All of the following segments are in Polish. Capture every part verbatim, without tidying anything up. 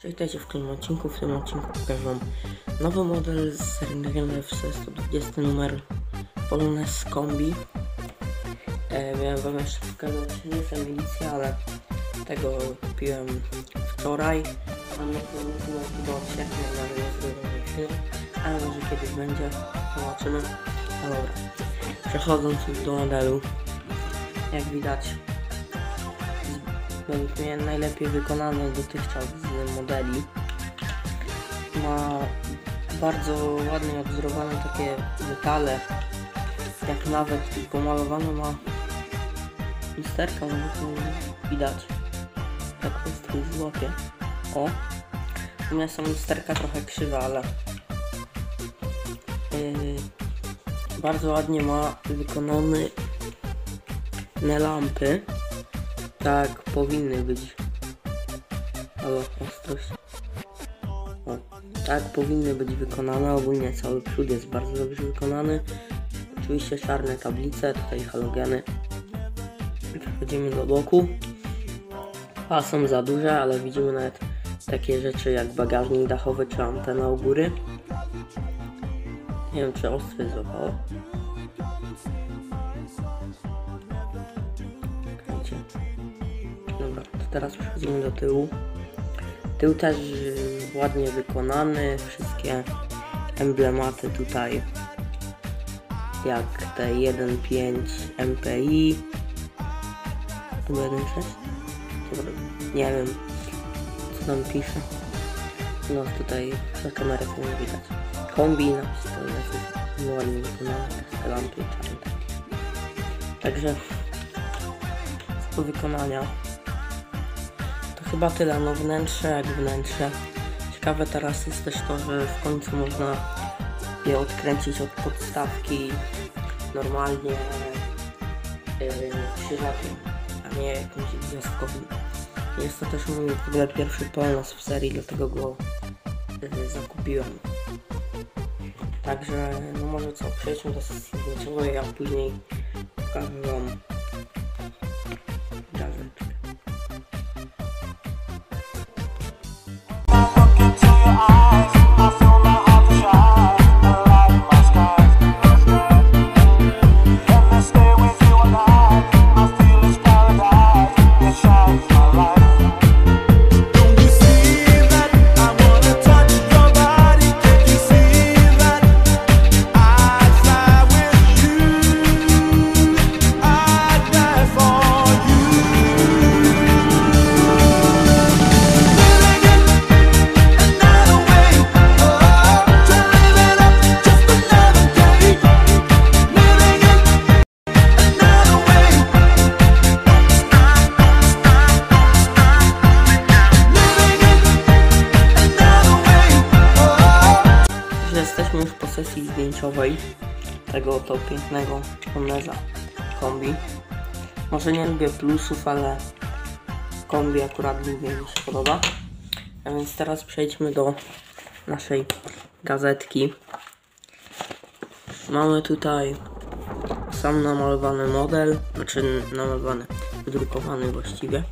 Witajcie w kolejnym odcinku. W tym odcinku pokażę wam nowy model z serii N F C sto dwadzieścia numer Polonez Kombi. E, miałem wam jeszcze pokazać nie edycję, ale tego kupiłem wczoraj. Mam na to chyba od sierpnia, ale nie zrobiłem film, ale może kiedyś będzie, zobaczymy. No dobra, przechodząc już do modelu, jak widać według mnie najlepiej wykonany dotychczas z modeli. Ma bardzo ładnie odwzorowane takie detale, jak nawet pomalowane ma lusterka, no to widać jak to jest takie złote. O, u mnie są lusterka trochę krzywe, ale yy, bardzo ładnie ma wykonane lampy. Tak powinny być. Halo, ostrość. O, tak powinny być wykonane. Ogólnie cały przód jest bardzo dobrze wykonany. Oczywiście czarne tablice, tutaj halogeny. Przechodzimy do boku. A są za duże, ale widzimy nawet takie rzeczy jak bagażnik dachowy czy antena u góry. Nie wiem, czy ostry złapało. Dobra, to teraz przechodzimy do tyłu. Tył też ładnie wykonany, wszystkie emblematy tutaj, jak te jeden pięć M P I, albo jeden sześć, nie wiem co tam pisze. No tutaj na kamerę to nie widać. Kombi napis to jest ładnie wykonane, te lampy czarne. Także z do wykonania to chyba tyle, no wnętrze jak wnętrze. Ciekawe teraz jest też to, że w końcu można je odkręcić od podstawki normalnie yy, krzyżakiem, a nie jakimś gwiazdkowym. Jest to też mój w ogóle pierwszy Polonez w serii, dlatego go yy, zakupiłem. Także no może co, przejdźmy do sesji zdjęciowej, a później pokażę wam gazetkę. Jesteśmy już po sesji zdjęciowej tego oto pięknego Poloneza Kombi. Może nie lubię plusów, ale Kombi akurat lubię, mi się podoba. A więc teraz przejdźmy do naszej gazetki. Mamy tutaj sam namalowany model, znaczy namalowany, wydrukowany właściwie.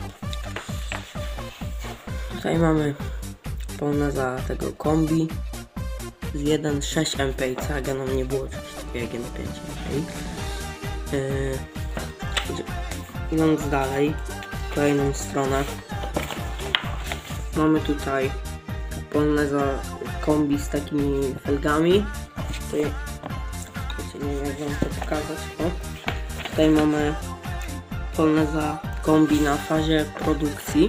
Tutaj mamy Poloneza tego Kombi z jeden sześć M P I, co nam nie było czegoś takiego jak jeden pięć M P I. Yy, idąc dalej, kolejną stronę, mamy tutaj Poloneza Kombi z takimi felgami. Tutaj, nie wiem jak wam to pokazać. O, tutaj mamy Poloneza Kombi na fazie produkcji.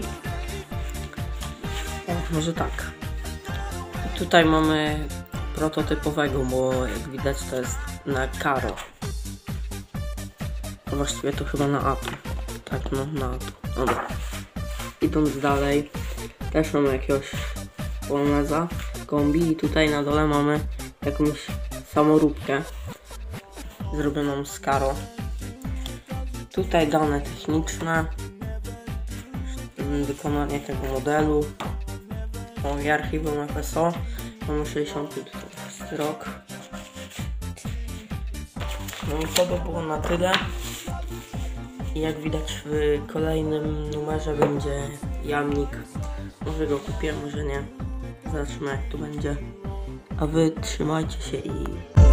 O, może tak. Tutaj mamy prototypowego, bo jak widać to jest na Karo. A właściwie to chyba na Atu. Tak, no na Atu. Dobra. Idąc dalej, też mamy jakiegoś Poloneza Kombi i tutaj na dole mamy jakąś samoróbkę zrobioną z Karo. Tutaj dane techniczne, wykonanie tego modelu. O, i archiwum F S O. Mamy sześćdziesiąty rok. No i to by było na tyle. I jak widać w kolejnym numerze będzie jamnik Może go kupię, może nie. Zobaczymy jak to będzie. A wy trzymajcie się i